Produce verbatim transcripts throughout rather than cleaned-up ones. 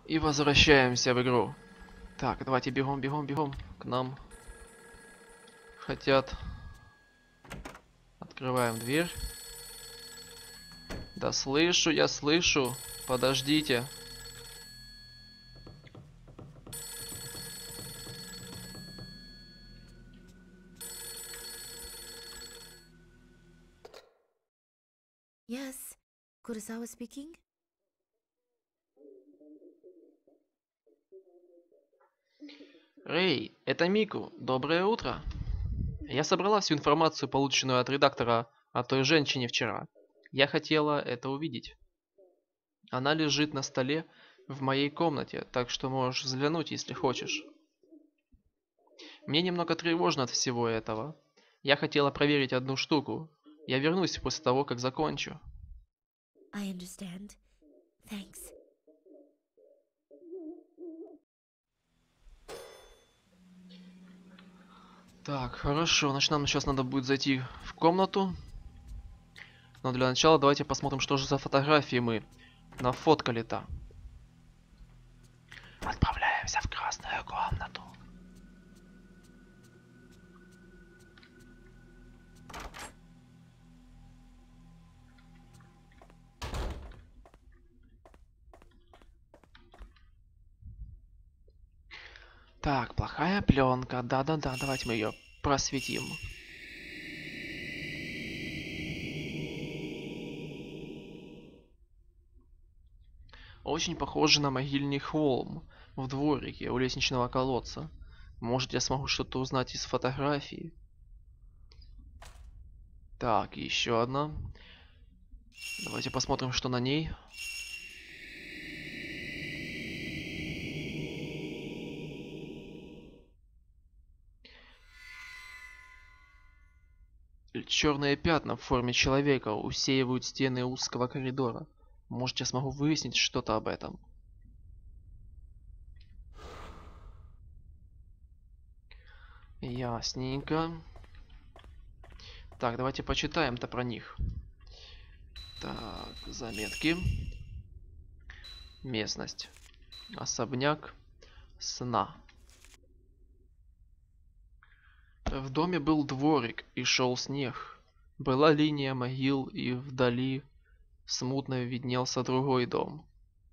И возвращаемся в игру. Так, давайте бегом, бегом, бегом. К нам хотят. Открываем дверь. Да слышу, я слышу. Подождите. Yes, Kurosawa speaking. Рэй, это Мику. Доброе утро. Я собрала всю информацию, полученную от редактора о той женщине вчера. Я хотела это увидеть. Она лежит на столе в моей комнате, так что можешь взглянуть, если хочешь. Мне немного тревожно от всего этого. Я хотела проверить одну штуку. Я вернусь после того, как закончу. I understand. Thanks. Так, хорошо. Значит, нам сейчас надо будет зайти в комнату. Но для начала давайте посмотрим, что же за фотографии мы нафоткали-то. Отправляемся в красную комнату. Так, плохая пленка. Да-да-да, давайте мы ее просветим. Очень похоже на могильный холм в дворике у лестничного колодца. Может, я смогу что-то узнать из фотографии. Так, еще одна. Давайте посмотрим, что на ней. Черные пятна в форме человека усеивают стены узкого коридора. Может, я смогу выяснить что-то об этом. Ясненько. Так, давайте почитаем-то про них. Так, заметки. Местность. Особняк сна. В доме был дворик, и шел снег. Была линия могил, и вдали смутно виднелся другой дом.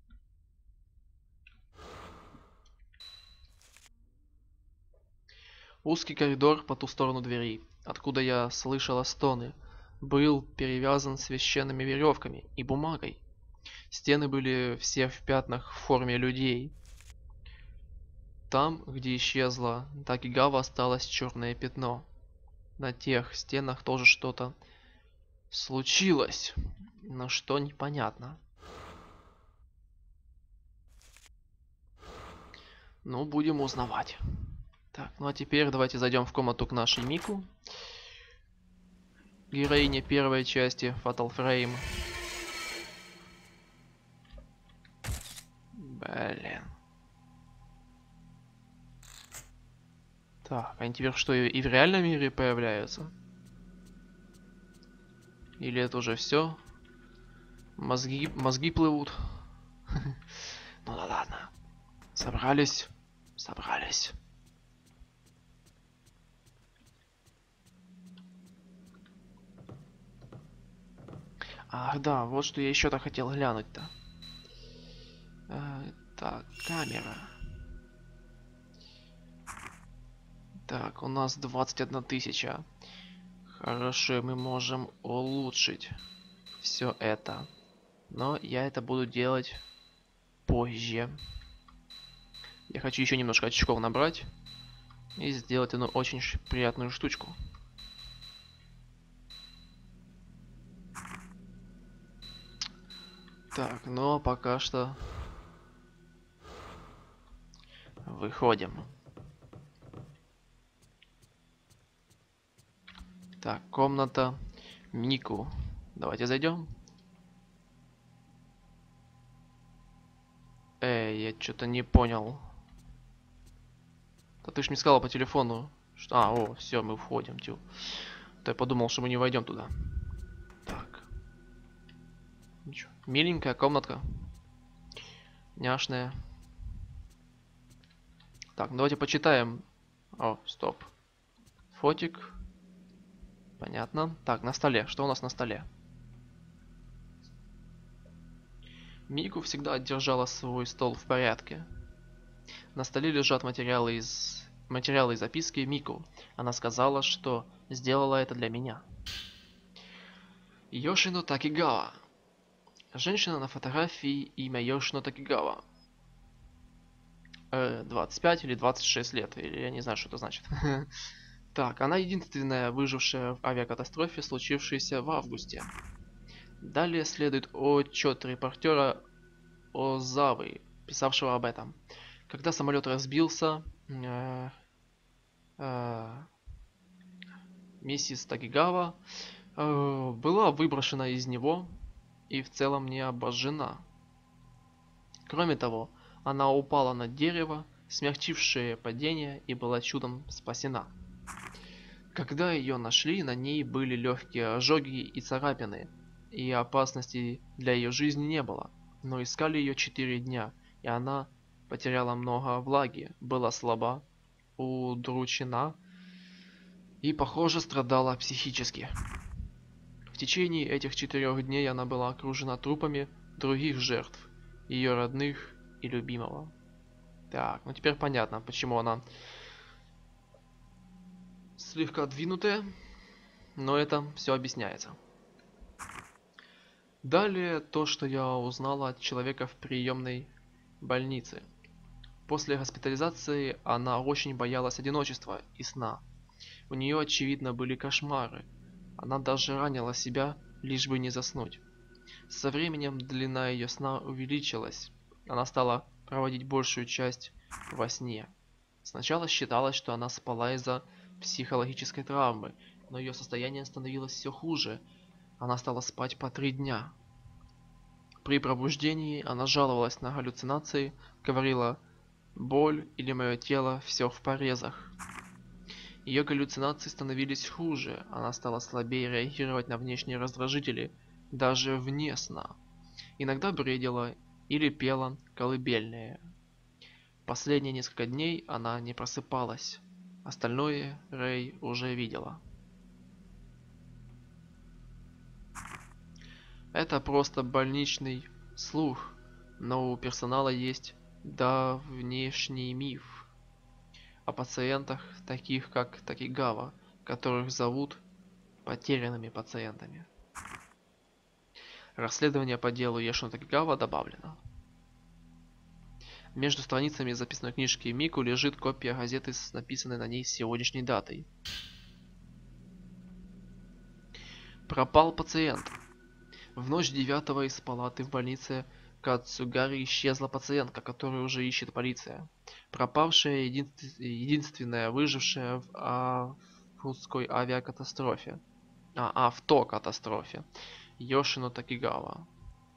Узкий коридор по ту сторону двери, откуда я слышала стоны, был перевязан священными веревками и бумагой. Стены были все в пятнах в форме людей. Там, где исчезла Такигава, осталось черное пятно. На тех стенах тоже что-то случилось, но что непонятно. Ну, будем узнавать. Так, ну а теперь давайте зайдем в комнату к нашей Мику. Героине первой части Fatal Frame. Блин. Так, они теперь что, и в реальном мире появляются? Или это уже все? Мозги, мозги плывут. Ну да ладно. Собрались. Собрались. Ах да, вот что я еще-то хотел глянуть-то. Э, так, камера. Так, у нас двадцать одна тысяча. Хорошо, мы можем улучшить все это. Но я это буду делать позже. Я хочу еще немножко очков набрать. И сделать одну очень приятную штучку. Так, но пока что выходим. Так, комната Мику. Давайте зайдем. Эй, я что-то не понял. Да ты ж мне сказала по телефону. Что... А, о, все, мы входим, тю. То я подумал, что мы не войдем туда. Так. Ничего. Миленькая комнатка. Няшная. Так, ну давайте почитаем. О, стоп. Фотик. Понятно. Так, на столе. Что у нас на столе? Мику всегда держала свой стол в порядке. На столе лежат материалы из... материалы и записки Мику. Она сказала, что сделала это для меня. Йошино Такигава. Женщина на фотографии, имя Йошино Такигава. Э, двадцать пять или двадцать шесть лет, или я не знаю, что это значит. Так, она единственная выжившая в авиакатастрофе, случившейся в августе. Далее следует отчет репортера Озавы, писавшего об этом. Когда самолет разбился, э, э, миссис Такигава э, была выброшена из него и в целом не обожжена. Кроме того, она упала на дерево, смягчившее падение, и была чудом спасена. Когда ее нашли, на ней были легкие ожоги и царапины, и опасности для ее жизни не было. Но искали ее четыре дня, и она потеряла много влаги, была слаба, удручена и, похоже, страдала психически. В течение этих четырех дней она была окружена трупами других жертв, ее родных и любимого. Так, ну теперь понятно, почему она слегка двинутая, но это все объясняется. Далее то, что я узнала от человека в приемной больнице. После госпитализации она очень боялась одиночества и сна. У нее, очевидно, были кошмары. Она даже ранила себя, лишь бы не заснуть. Со временем длина ее сна увеличилась. Она стала проводить большую часть во сне. Сначала считалось, что она спала из-за психологической травмы, но ее состояние становилось все хуже. Она стала спать по три дня. При пробуждении она жаловалась на галлюцинации, говорила «боль» или «мое тело все в порезах». Ее галлюцинации становились хуже, она стала слабее реагировать на внешние раздражители, даже вне сна. Иногда бредила или пела колыбельные. Последние несколько дней она не просыпалась. Остальное Рэй уже видела. Это просто больничный слух, но у персонала есть давнешний миф о пациентах, таких как Такигава, которых зовут потерянными пациентами. Расследование по делу Йошино Такигава добавлено. Между страницами записной книжки Мику лежит копия газеты с написанной на ней сегодняшней датой. Пропал пациент. В ночь девятого из палаты в больнице Кацугари исчезла пациентка, которую уже ищет полиция. Пропавшая единств... единственная выжившая в августской авиакатастрофе. А, автокатастрофе. Йошино Такигава.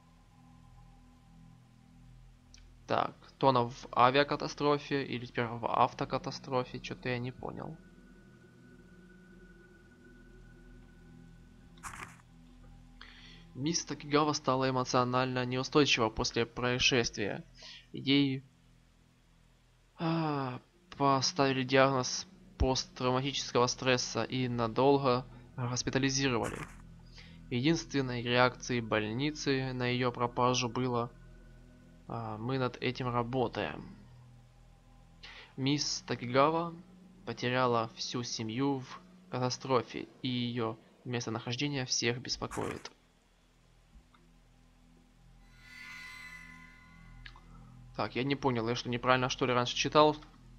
Так, то она в авиакатастрофе или теперь в автокатастрофе, что-то я не понял. Мисс Такигава стала эмоционально неустойчива после происшествия. Ей а, поставили диагноз посттравматического стресса и надолго госпитализировали. Единственной реакцией больницы на ее пропажу было а, «мы над этим работаем». Мисс Такигава потеряла всю семью в катастрофе, и ее местонахождение всех беспокоит. Так, я не понял, я что, неправильно что ли раньше читал?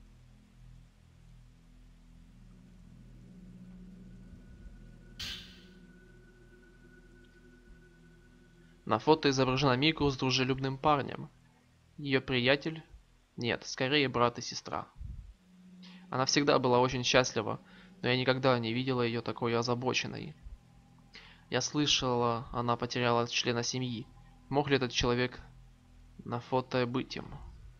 На фото изображена Мику с дружелюбным парнем. Ее приятель? Нет, скорее брат и сестра. Она всегда была очень счастлива, но я никогда не видела ее такой озабоченной. Я слышала, она потеряла члена семьи. Мог ли этот человек на фото быть им?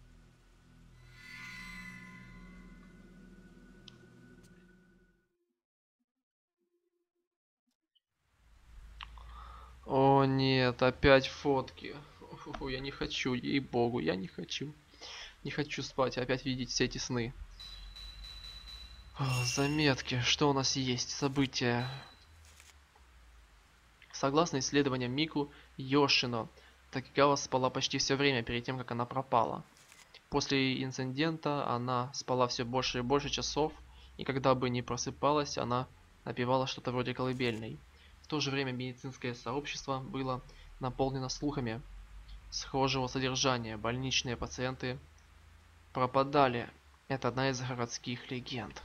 О нет, опять фотки. Фу, я не хочу, ей-богу, я не хочу. Не хочу спать и опять видеть все эти сны. О, заметки. Что у нас есть? События. Согласно исследованиям Мику Йошино, Такигава спала почти все время перед тем, как она пропала. После инцидента она спала все больше и больше часов, и когда бы не просыпалась, она напевала что-то вроде колыбельной. В то же время медицинское сообщество было наполнено слухами схожего содержания. Больничные пациенты пропадали. Это одна из городских легенд.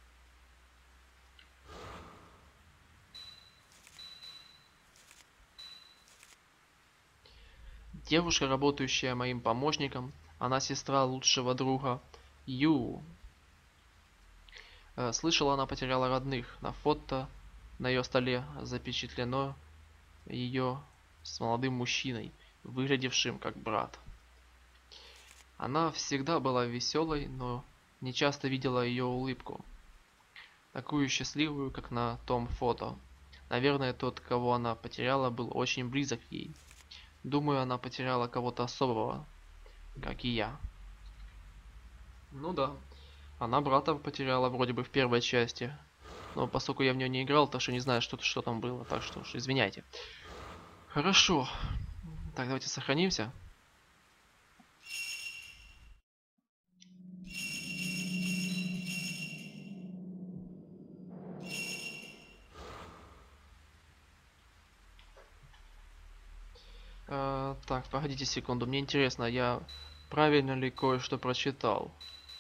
Девушка, работающая моим помощником, она сестра лучшего друга Ю. Э, Слышала, она потеряла родных. На фото на ее столе запечатлено ее с молодым мужчиной, выглядевшим как брат. Она всегда была веселой, но не часто видела ее улыбку, такую счастливую, как на том фото. Наверное, тот, кого она потеряла, был очень близок ей. Думаю, она потеряла кого-то особого, как и я. Ну да, она брата потеряла вроде бы в первой части. Но поскольку я в нее не играл, так что не знаю, что, что там было, так что уж извиняйте. Хорошо. Так, давайте сохранимся. Э, так, погодите секунду. Мне интересно, я правильно ли кое-что прочитал?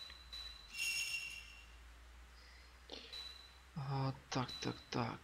А, так, так, так.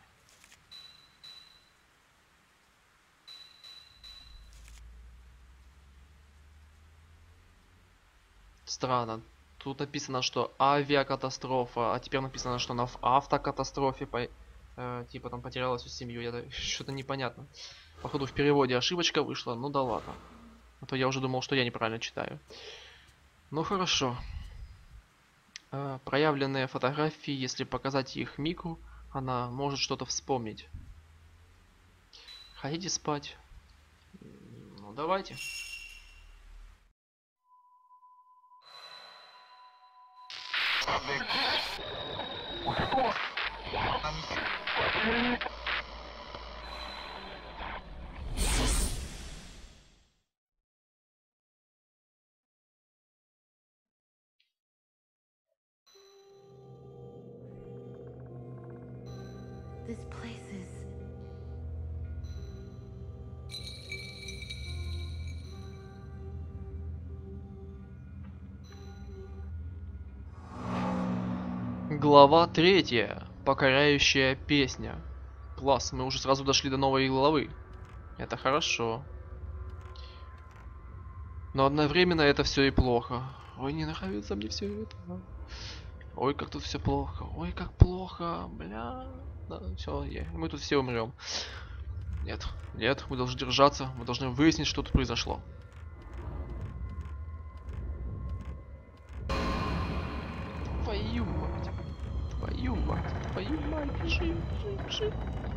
Странно. Тут написано, что авиакатастрофа, а теперь написано, что она в автокатастрофе, по... э, типа там потеряла всю семью. Это что-то непонятно. Походу в переводе ошибочка вышла, ну да ладно. А то я уже думал, что я неправильно читаю. Ну хорошо. Э, проявленные фотографии, если показать их Мику, она может что-то вспомнить. Хотите спать? Ну давайте. This place is. Глава третья. Покоряющая песня. Класс, мы уже сразу дошли до новой главы. Это хорошо. Но одновременно это все и плохо. Ой, не нравится мне все это. Ой, как тут все плохо. Ой, как плохо. Бля. Да, все, мы тут все умрем. Нет, нет, мы должны держаться. Мы должны выяснить, что тут произошло. Твою мать. Твою мать. Твою мать. Бежи, бежи, бежи.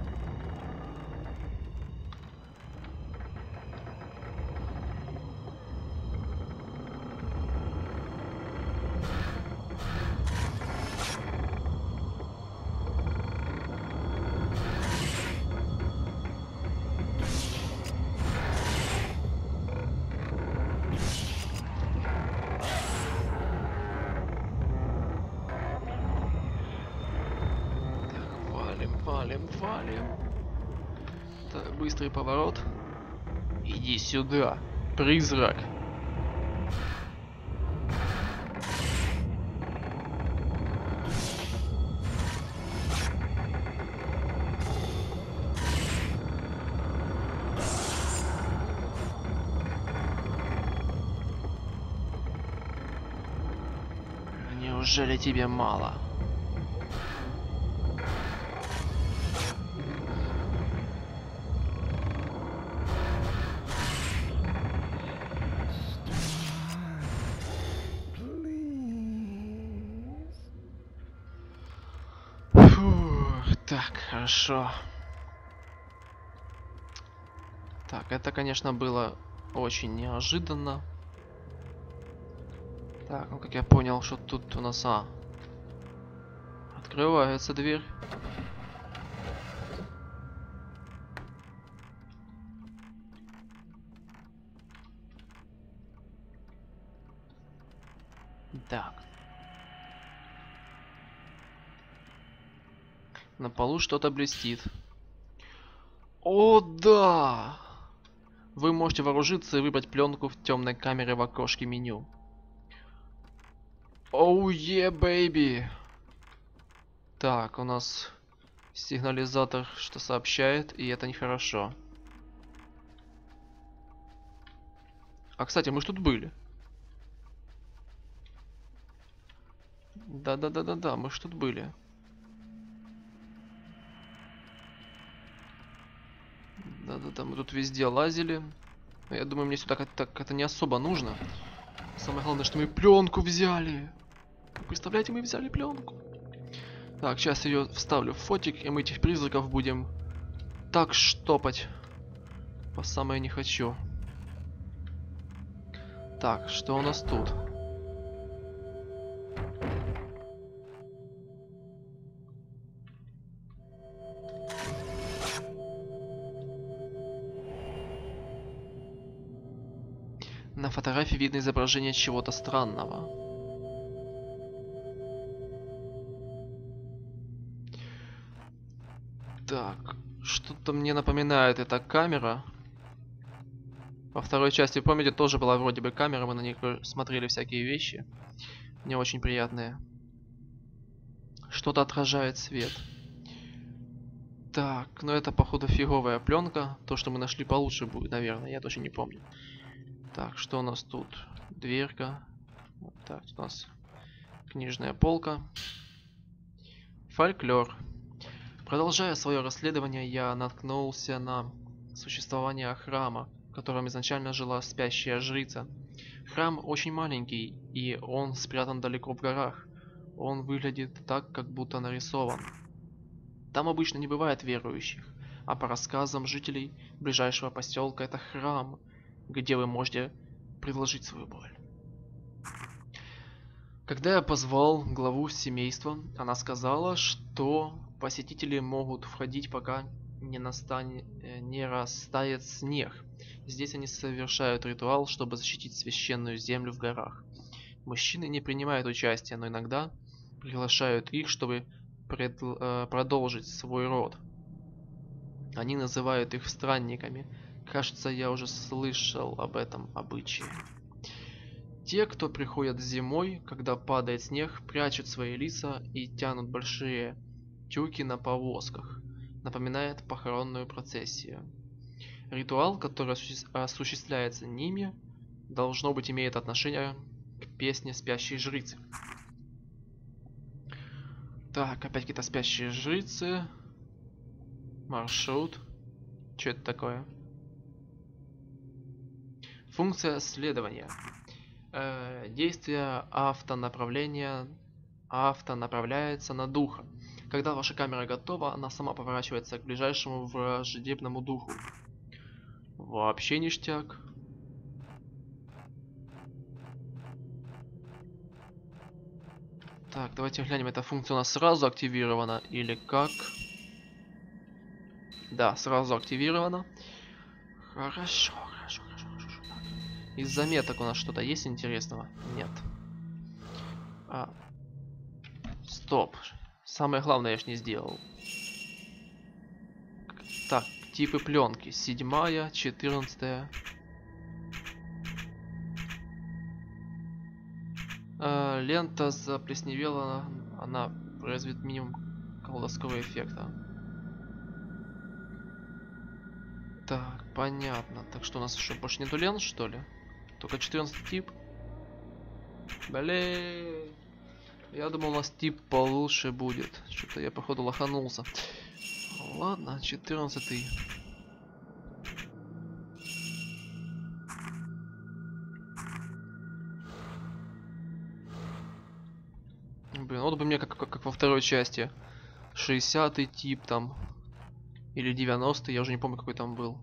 Валим, валим. Так, быстрый поворот. Иди сюда, призрак. Неужели тебе мало? Фух, так, хорошо. Так, это, конечно, было очень неожиданно. Так, ну как я понял, что тут у нас... А, открывается дверь. Так. На полу что-то блестит. О, да! Вы можете вооружиться и выбрать пленку в темной камере в окошке меню. Оу, е, бэйби! Так, у нас сигнализатор что сообщает, и это нехорошо. А, кстати, мы ж тут были. Да-да-да-да-да, мы ж тут были. Да-да-да, мы тут везде лазили. Я думаю, мне сюда как-то так это не особо нужно. Самое главное, что мы пленку взяли. Представляете, мы взяли пленку. Так, сейчас ее вставлю в фотик, и мы этих призраков будем так штопать. По самое не хочу. Так, что у нас тут? На фотографии видно изображение чего-то странного. Так, что-то мне напоминает эта камера. Во второй части, помните, тоже была вроде бы камера, мы на ней смотрели всякие вещи. Не очень приятные. Что-то отражает свет. Так, ну это походу фиговая пленка. То, что мы нашли, получше будет, наверное, я точно не помню. Так, что у нас тут? Дверка. Вот так, у нас книжная полка. Фольклор. Продолжая свое расследование, я наткнулся на существование храма, в котором изначально жила спящая жрица. Храм очень маленький, и он спрятан далеко в горах. Он выглядит так, как будто нарисован. Там обычно не бывает верующих, а по рассказам жителей ближайшего поселка это храм, где вы можете предложить свою боль. Когда я позвал главу семейства, она сказала, что посетители могут входить, пока не настанет, не растает снег. Здесь они совершают ритуал, чтобы защитить священную землю в горах. Мужчины не принимают участия, но иногда приглашают их, чтобы пред, э, продолжить свой род. Они называют их странниками. Кажется, я уже слышал об этом обычае. Те, кто приходят зимой, когда падает снег, прячут свои лица и тянут большие тюки на повозках. Напоминает похоронную процессию. Ритуал, который осуществляется ними, должно быть имеет отношение к песне спящей жрицы. Так, опять какие-то спящие жрицы. Маршрут. Что это такое? Функция следования. Э, действие автонаправления автонаправляется на духа. Когда ваша камера готова, она сама поворачивается к ближайшему враждебному духу. Вообще ништяк. Так, давайте глянем, эта функция у нас сразу активирована или как? Да, сразу активирована. Хорошо, хорошо, хорошо, хорошо. Из заметок у нас что-то есть интересного? Нет. А. Стоп. Самое главное я ж не сделал. Так, типы пленки. Седьмая, четырнадцатая. Э, лента заплесневела, она производит минимум колдовского эффекта. Так, понятно. Так что у нас еще больше нету лент, что ли? Только четырнадцатый тип. Блин. Я думал, у нас тип получше будет. Что-то я, походу, лоханулся. Ладно, четырнадцатый. Блин, вот бы мне как, как, как во второй части. шестидесятый тип там. Или девяностый, я уже не помню, какой там был.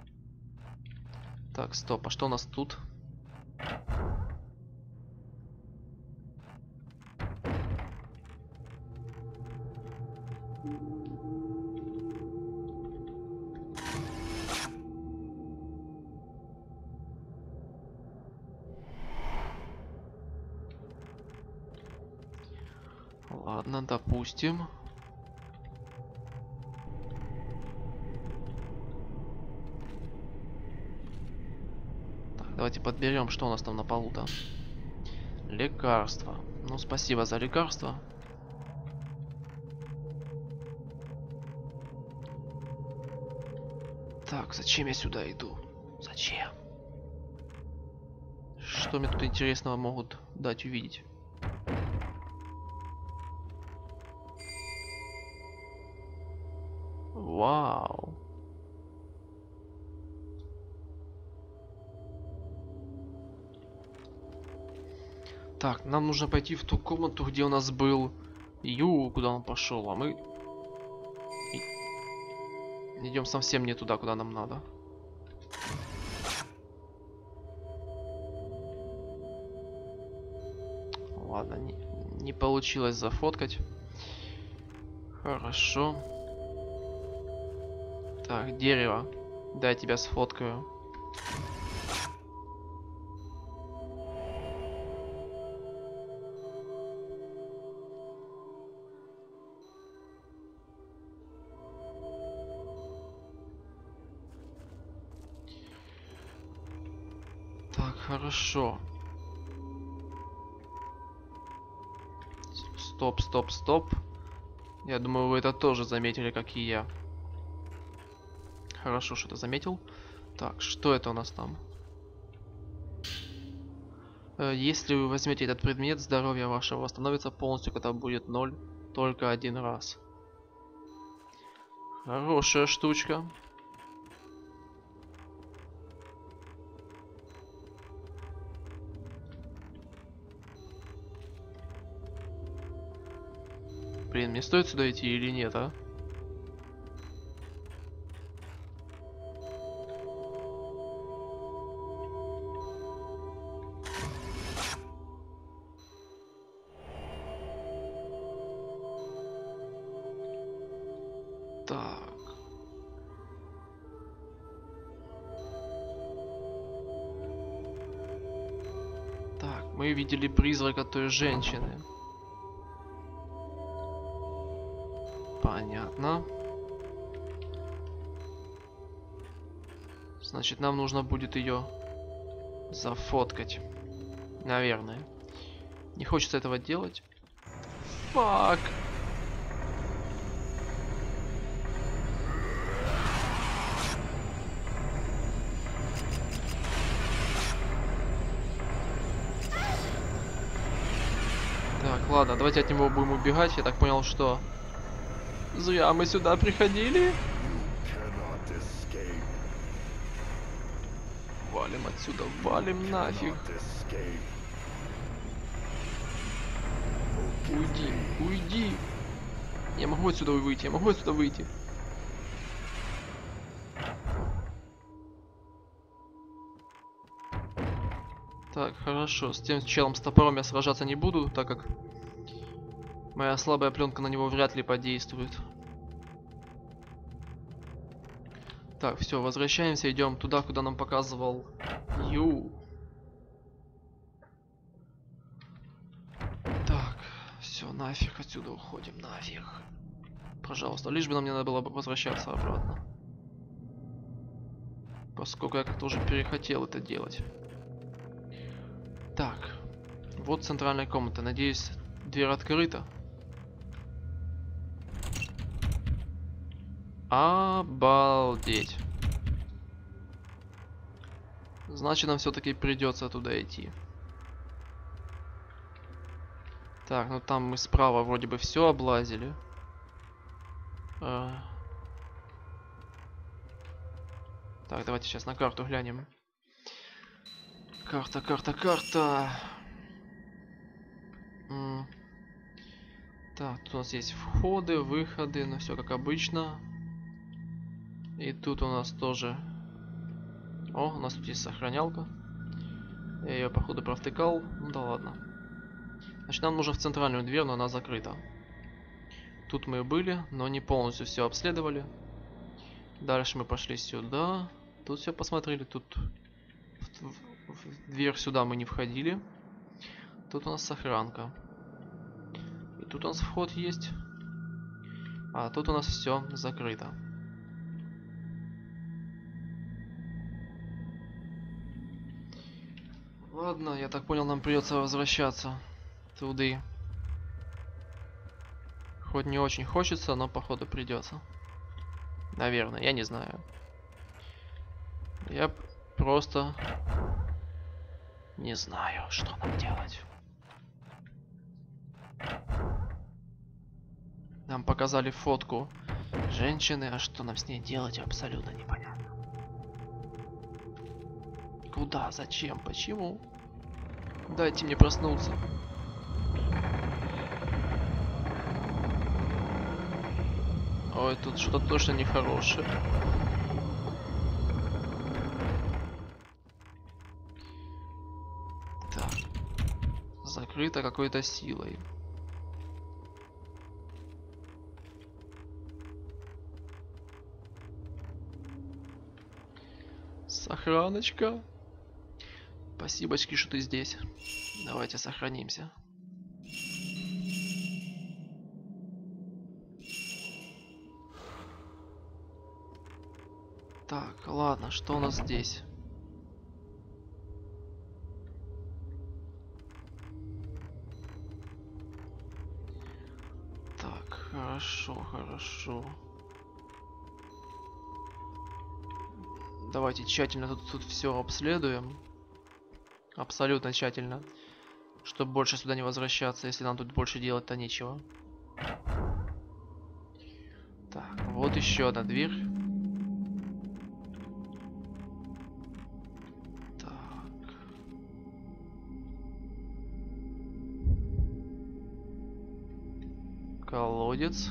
Так, стоп, а что у нас тут? Ладно, допустим. Так, давайте подберем, что у нас там на полу-то. Лекарство. Ну, спасибо за лекарство. Так, зачем я сюда иду? Зачем? Что мне тут интересного могут дать увидеть? Вау. Так, нам нужно пойти в ту комнату, где у нас был Ю, куда он пошел, а мы идем совсем не туда, куда нам надо. Ладно, не, не получилось зафоткать. Хорошо. Так, дерево. Дай я тебя сфоткаю. Так, хорошо. Стоп, стоп, стоп. Я думаю, вы это тоже заметили, как и я. Хорошо, что ты заметил. Так, что это у нас там? Э, Если вы возьмете этот предмет, здоровье ваше восстановится полностью, когда будет ноль, только один раз. Хорошая штучка. Блин, мне стоит сюда идти или нет, а? Так. Так, мы видели призрака той женщины. Понятно. Значит, нам нужно будет ее зафоткать. Наверное. Не хочется этого делать. Фак. Так, ладно, давайте от него будем убегать. Я так понял, что зря мы сюда приходили. Валим отсюда, валим нафиг. Уйди, уйди. Я могу отсюда выйти, я могу отсюда выйти. Так, хорошо. С тем челом с топором я сражаться не буду, так как моя слабая пленка на него вряд ли подействует. Так, все, возвращаемся, идем туда, куда нам показывал Ю. Так, все, нафиг отсюда уходим, нафиг. Пожалуйста, лишь бы нам не надо было возвращаться обратно. Поскольку я как-то уже перехотел это делать. Так, вот центральная комната. Надеюсь, дверь открыта. Обалдеть. Значит, нам все-таки придется туда идти. Так, ну там мы справа вроде бы все облазили. А... Так, давайте сейчас на карту глянем. Карта, карта, карта. М. Так, тут у нас есть входы, выходы, ну все как обычно. И тут у нас тоже... О, у нас тут есть сохранялка. Я ее, походу, провтыкал. Ну да ладно. Значит, нам нужно в центральную дверь, но она закрыта. Тут мы были, но не полностью все обследовали. Дальше мы пошли сюда. Тут все посмотрели. Тут в, в, в дверь сюда мы не входили. Тут у нас сохранка. И тут тут у нас вход есть. А тут у нас все закрыто. Ладно, я так понял, нам придется возвращаться туда. Хоть не очень хочется, но походу придется. Наверное, я не знаю. Я просто не знаю, что нам делать. Нам показали фотку женщины, а что нам с ней делать, абсолютно непонятно. Куда? Зачем? Почему? Дайте мне проснуться. Ой, тут что-то точно нехорошее. Так. Закрыто какой-то силой. Сохраночка. Спасибочки, что ты здесь. Давайте сохранимся. Так, ладно, что у нас здесь? Так, хорошо, хорошо. Давайте тщательно тут, тут все обследуем. Абсолютно тщательно. Чтобы больше сюда не возвращаться, если нам тут больше делать-то нечего. Так, вот еще одна дверь. Так. Колодец.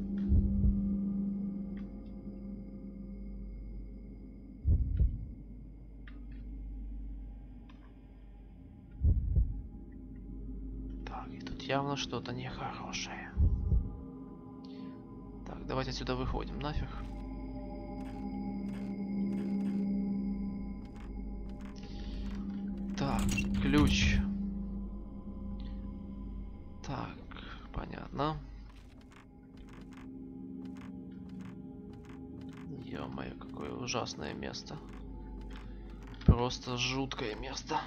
Явно что-то нехорошее. Так, давайте отсюда выходим, нафиг. Так, ключ. Так, понятно. Ё-моё, какое ужасное место. Просто жуткое место.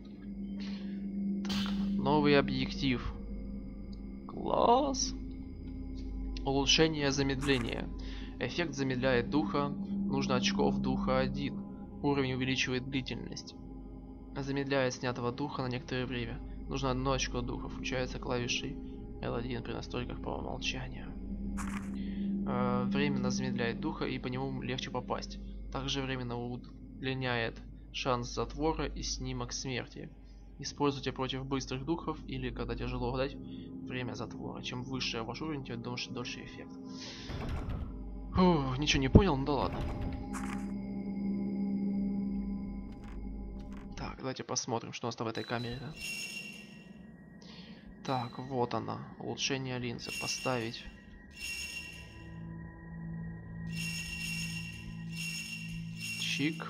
Так, новый объектив. Класс. Улучшение замедления. Эффект замедляет духа. Нужно очков духа один. Уровень увеличивает длительность. Замедляет снятого духа на некоторое время. Нужно одно очко духа. Включается клавишей эл один при настройках по умолчанию. Э, временно замедляет духа и по нему легче попасть. Также временно удлиняет шанс затвора и снимок смерти. Используйте против быстрых духов или когда тяжело угадать время затвора. Чем выше ваш уровень, тем дольше, дольше эффект. Фух, ничего не понял, ну да ладно. Так, давайте посмотрим, что у нас там в этой камере. Да? Так, вот она. Улучшение линзы. Поставить. Чик.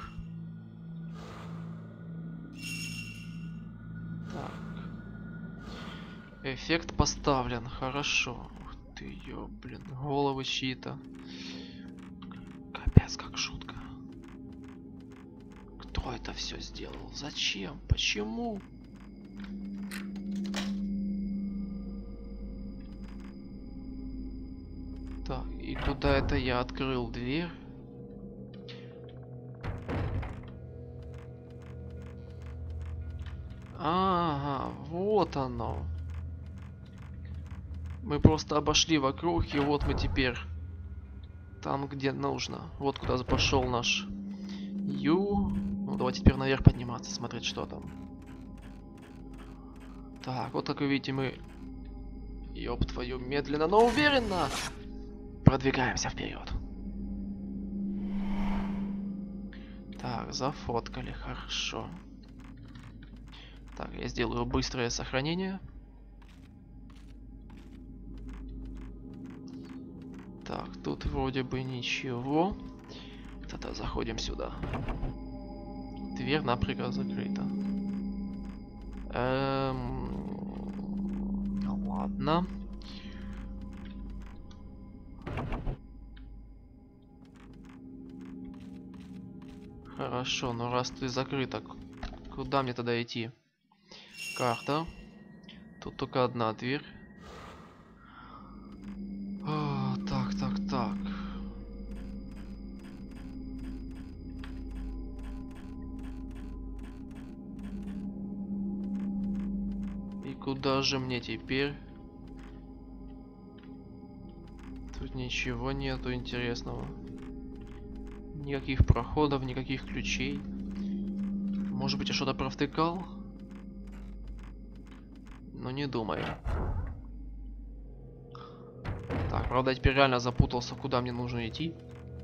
Эффект поставлен, хорошо. Ух ты, ё, блин, головы чьи-то. Капец, как шутка. Кто это все сделал? Зачем? Почему? Так, и куда это я открыл дверь? Ага, вот оно. Мы просто обошли вокруг, и вот мы теперь там, где нужно. Вот куда пошел наш Ю. Ну, давайте теперь наверх подниматься, смотреть, что там. Так, вот как вы видите, мы, ёб твою, медленно, но уверенно продвигаемся вперед. Так, зафоткали, хорошо. Так, я сделаю быстрое сохранение. Так, тут вроде бы ничего. Тогда заходим сюда. Дверь напрямую закрыта. Эм... Ладно. Хорошо, но раз ты закрыта, к- куда мне тогда идти? Карта. Тут только одна дверь. А, так, так, так. И куда же мне теперь? Тут ничего нету интересного. Никаких проходов, никаких ключей. Может быть, я что-то провтыкал? Но не думаю. Так, правда, я теперь реально запутался, куда мне нужно идти.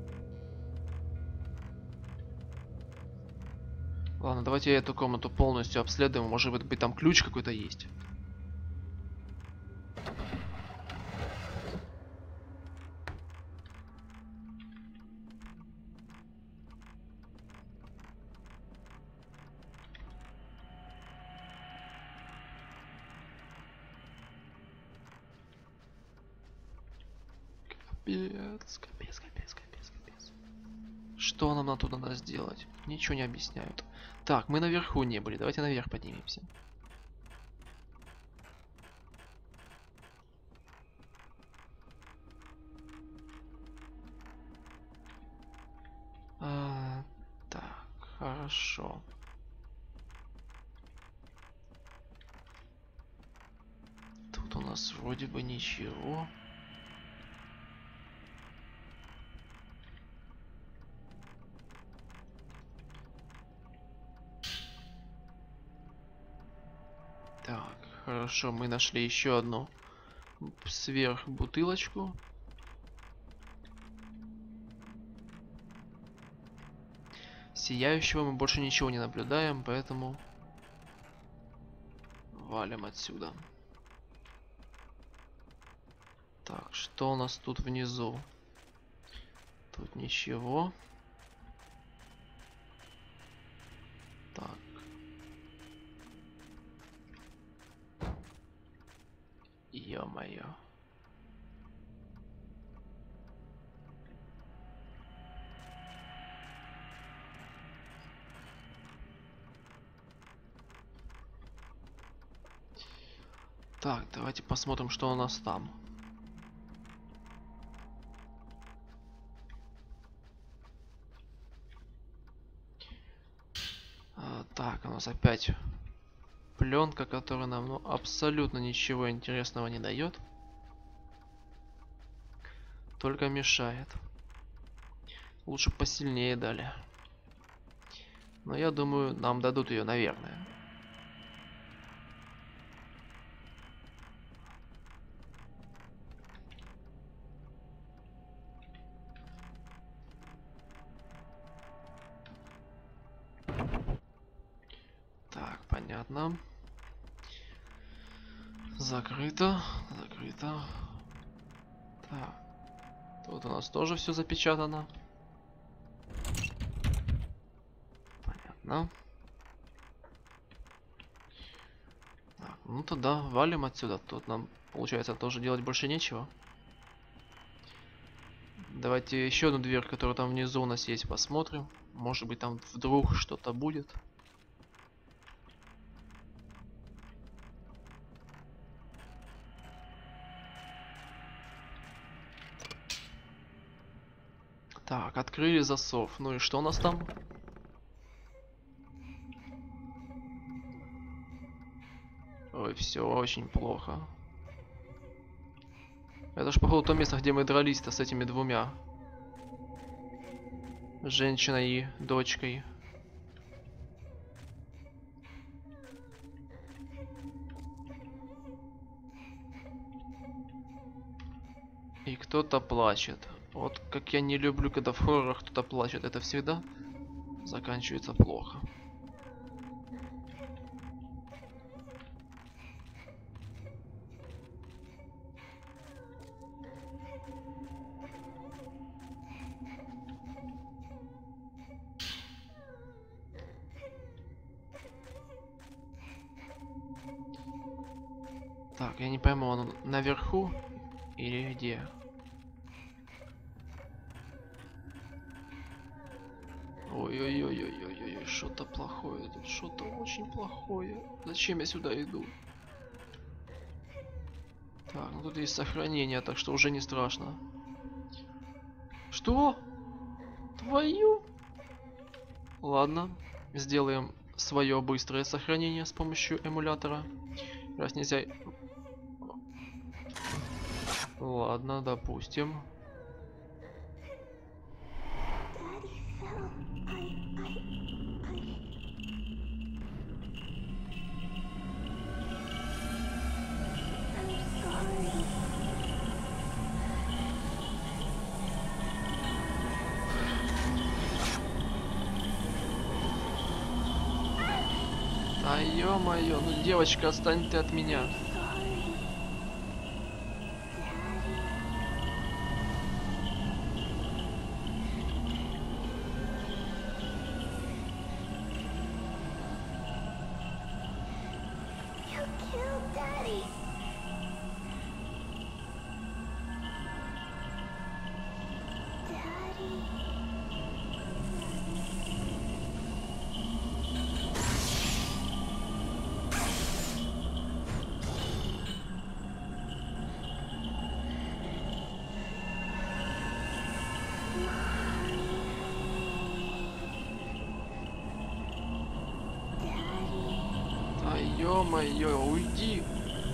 Ладно, давайте эту комнату полностью обследуем. Может быть, там ключ какой-то есть. Капец, капец, капец, капец, капец. Что нам тут надо сделать? Ничего не объясняют. Так, мы наверху не были. Давайте наверх поднимемся. А, так, хорошо. Тут у нас вроде бы ничего. Так, хорошо, мы нашли еще одну сверх бутылочку. Сияющего мы больше ничего не наблюдаем, поэтому валим отсюда. Так, что у нас тут внизу? Тут ничего. Так. Ё-моё. Так, давайте посмотрим, что у нас там. А, так, у нас опять пленка, которая нам ну, абсолютно ничего интересного не дает. Только мешает. Лучше посильнее дали. Но я думаю, нам дадут ее, наверное. Так, понятно. Закрыто, закрыто. Так. Тут у нас тоже все запечатано. Понятно. Так, ну тогда валим отсюда. Тут нам, получается, тоже делать больше нечего. Давайте еще одну дверь, которая там внизу у нас есть, посмотрим. Может быть, там вдруг что-то будет. Так, открыли засов. Ну и что у нас там? Ой, все очень плохо. Это ж, походу, то место, где мы дрались-то с этими двумя. Женщиной и дочкой. И кто-то плачет. Вот как я не люблю, когда в хоррорах кто-то плачет. Это всегда заканчивается плохо. Так, я не пойму, он наверху или где? Ой-ой-ой-ой. плохое, тут что-то очень плохое. Зачем я сюда иду? Так, ну тут есть сохранение, так что уже не страшно. Что? Твою? Ладно, сделаем свое быстрое сохранение с помощью эмулятора. Раз нельзя... Ладно, допустим. А ё-моё, ну девочка, отстань ты от меня. You killed Daddy. Daddy. А ё-моё, уйди.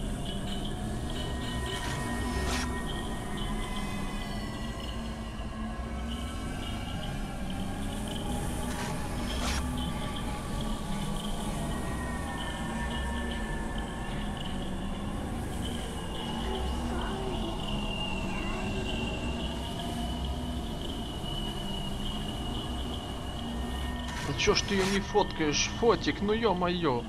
Да чё ж ты ее не фоткаешь, фотик, ну ё-моё.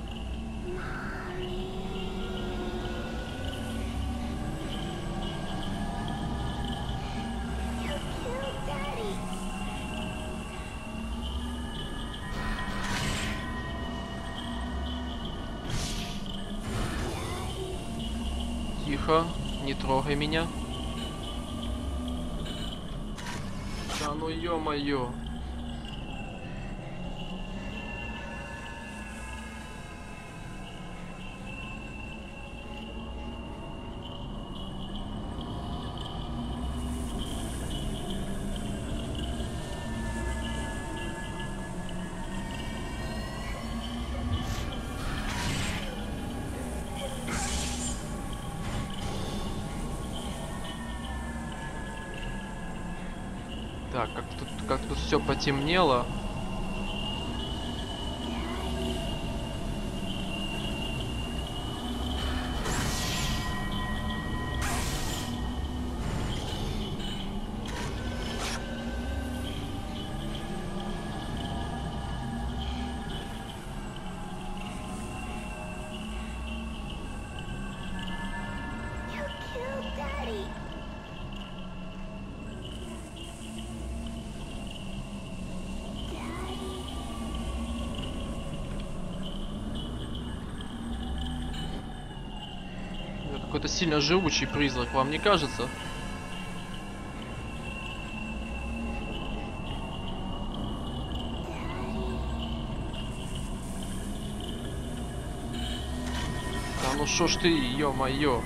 You killed Daddy. Тихо, не трогай меня. Да ну ё-моё. Так, как тут, как тут все потемнело. You killed Daddy. Это какой-то сильно живучий призрак, вам не кажется? Да ну шо ж ты, ё-моё.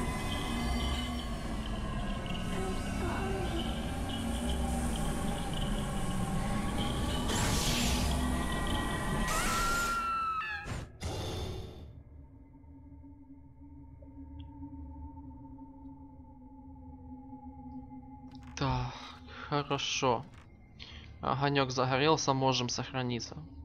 Так, хорошо. Огонек загорелся, можем сохраниться.